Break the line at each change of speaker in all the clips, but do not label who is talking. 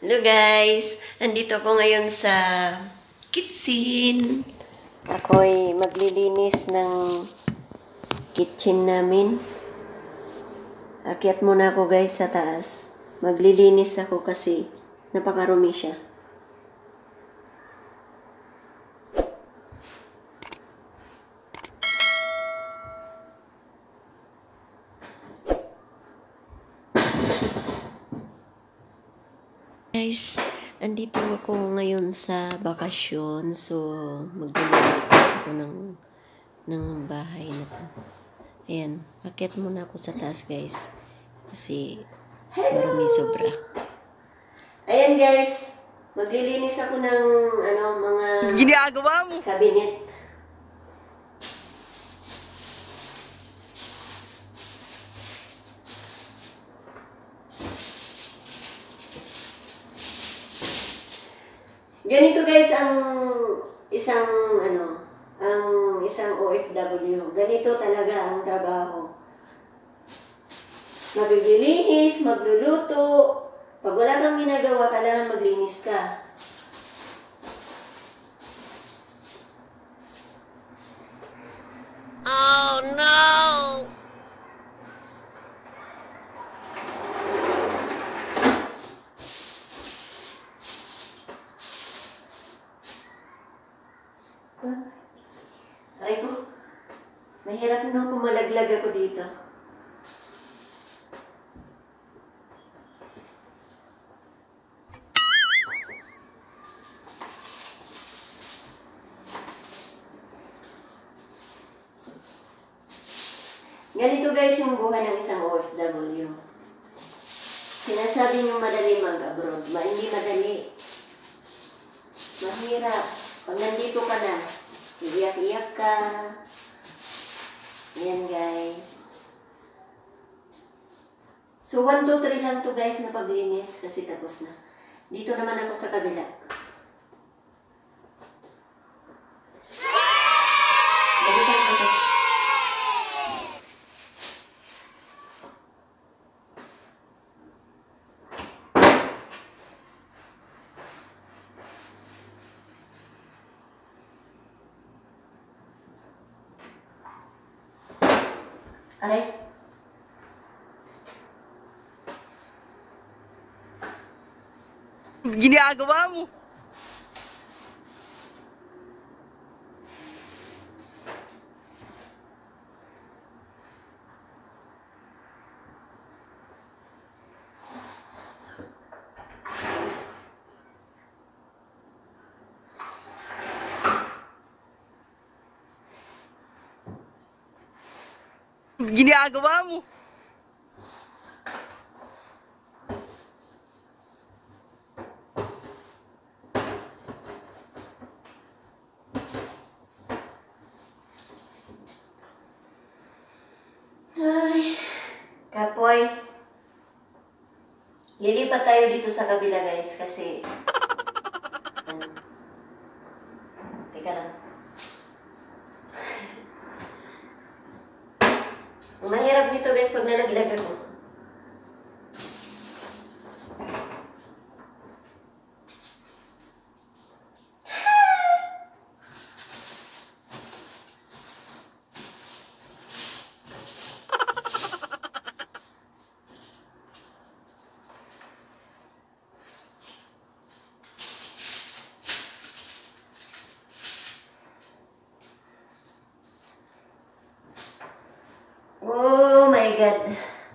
Hello guys! Andito ako ngayon sa kitchen. Ako'y maglilinis ng kitchen namin. Akyat muna ako guys sa taas. Maglilinis ako kasi napakarumi siya. Guys, andito ako ngayon sa bakasyon. So, maglilinis ako ng bahay na to. Ayan, akyat muna ako sa taas guys. Kasi marumi sobra. Ayan guys, maglilinis ako ng mga
ginagawa mo
cabinet. Ganito guys ang isang isang OFW. Ganito talaga ang trabaho. Maglilinis, magluluto. Pag wala kang ginagawa, kailangan maglinis ka.
Oh no!
Aray ko, mahirap nung pumalaglag ako dito. Ganito guys yung buhay ng isang OFW. Sinasabi niyong madali mag-abroad. Hindi madali. Mahirap. Pag nandito ka na, iyak-iyak ka. Ayan guys. So 1, 2, 3 lang to guys na paglinis kasi tapos na. Dito naman ako sa kabila. Balikan ko to. Aray.
Ginagawa mo ginagawa mo
Ay, kapoy. Lilipat tayo dito sa kabila guys kasi teka lang. Ang mahirap nito guys pag nalaglag ako. Oh my God.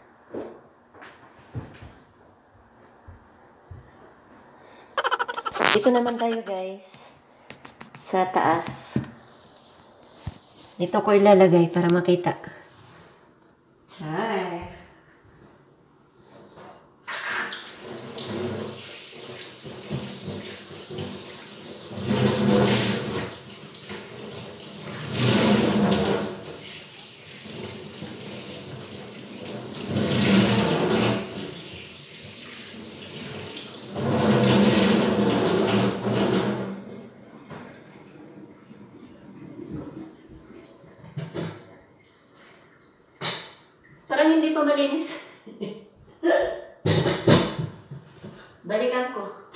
Dito naman tayo guys. Sa taas. Dito ko ilalagay para makita. Char. Parang hindi pa malinis. Balikan ko.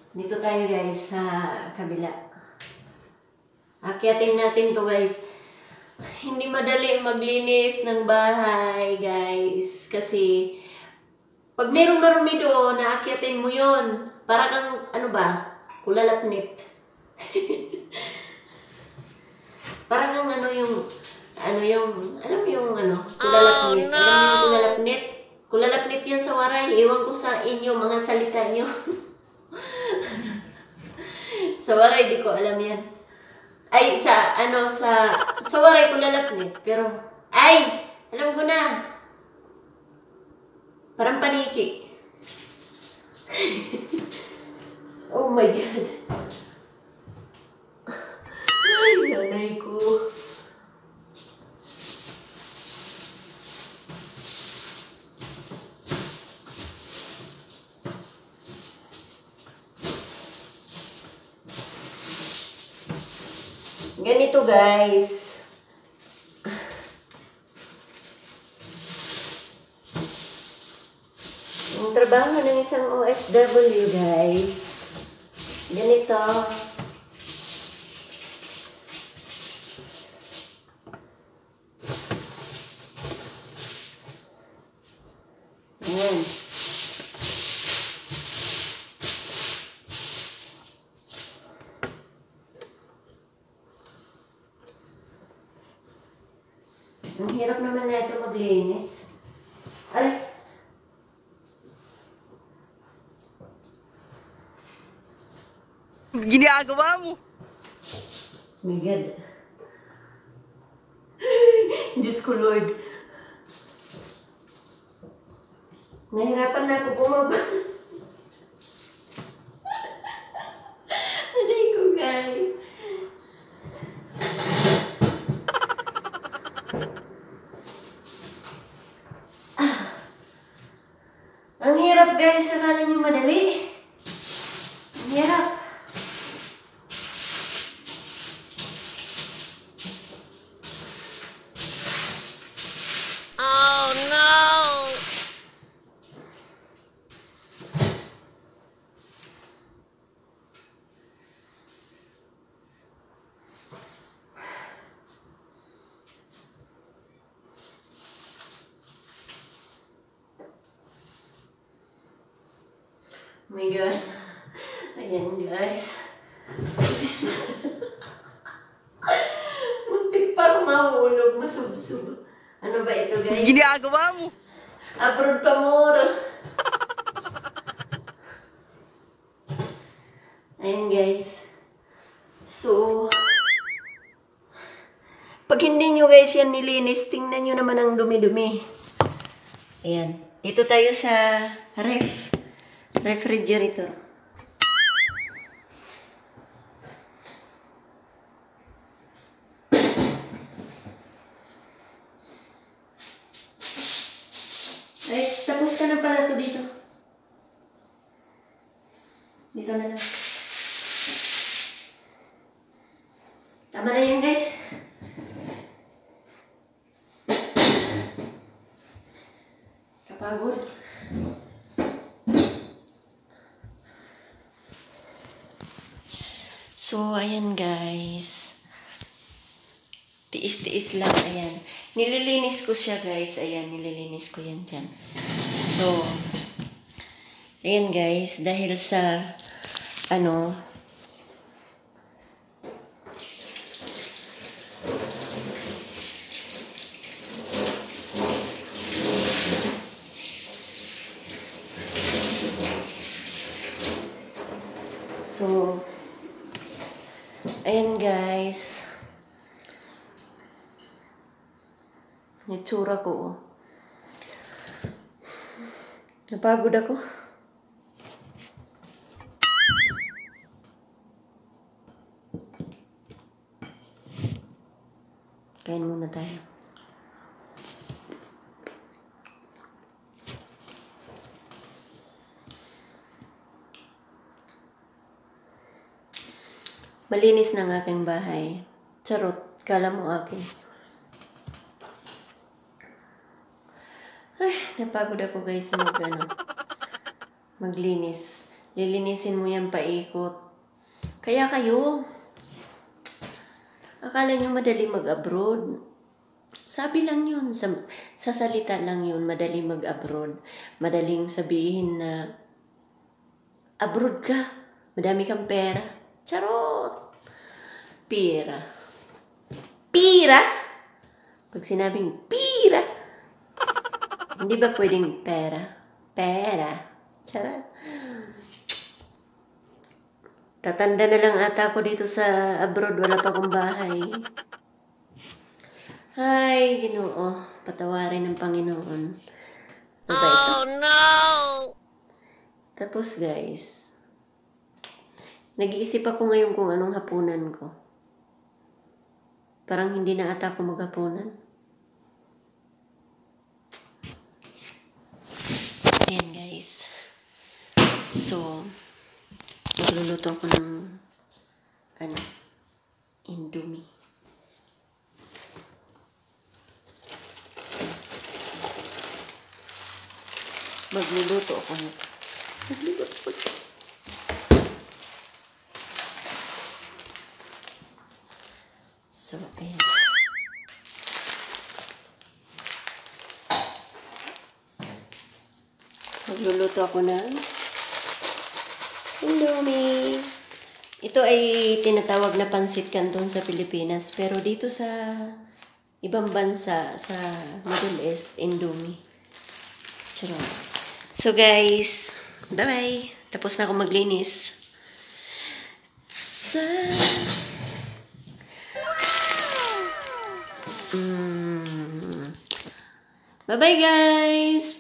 Dito tayo guys sa kabila. Akyatin natin to guys. Hindi madali maglinis ng bahay guys. Kasi pag merong marumi doon, naakyatin mo yon. Para kang ano ba? Kulalapnit. Para kang alam mo yung kulalapnit.
Oh, no!
Alam mo yung kulalapnit? Kulalapnit yan sa waray. Iwan ko sa inyo, mga salita nyo. Sa waray, di ko alam yan. Ay, sa waray kulalapnit. Pero, ay, alam ko na. Parang paniki. Oh my God. Ay, nanay ko. Ganito guys. Ang trabaho ng isang OFW guys. Ganito. Ayan. Ang hirap naman na ito maglinis. Ay!
Ginagawa mo.
My God. Diyos ko Lord. Nahirapan na ako bumaba. Aray ko guys. Ang hirap guys, akala nyo madali. Ang hirap.
Oh, no!
Oh my God. Ayan guys. Muntik pa ako mahulog, masubsub. Ano ba ito guys?
Ginagawa mo.
Abroad pa more. Ayan guys. So, pag hindi nyo guys yan nilinis, tingnan nyo naman ang dumi-dumi. Ayan. Dito tayo sa refrigerator. Ay, tapos ka na pala to dito. Dito na lang. Tama na yan guys. Kapagod. So, ayan guys. Tiis-tiis lang, ayan. Nililinis ko siya guys, ayan, nililinis ko yan dyan. So, ayan guys, dahil sa, so, ayan guys. Itsura ko, oh. Napagod ako. Kain muna tayo. Malinis ng aking bahay. Charot, kala mo akin. Ay, napagod ako guys maglinis. Lilinisin mo yan paikot. Kaya kayo, akala nyo madali mag-abroad. Sabi lang yun, sa salita lang yun, madali mag-abroad. Madaling sabihin na, abroad ka, madami kang pera. Charot! Pira. Pira? Pag sinabing pira, hindi ba pwedeng pera? Pera. Charot. Tatanda na lang ata ako dito sa abroad, wala pa akong bahay. Ay, Ginoo, patawarin ng Panginoon. Ano ba ito?
Oh no!
Tapos guys, nag-iisip ako ngayon kung anong hapunan ko. Parang hindi na ata ako maghapunan. Ayan guys. So, magluluto ako ng Indomie. Magluluto ako nito. Magluluto ako nito. So, ayan. Magluluto ako ng Indomie. Ito ay tinatawag na pansit canton sa Pilipinas. Pero dito sa ibang bansa, sa Middle East, Indomie. Charot. So guys, bye-bye. Tapos na ako maglinis. Bye-bye guys!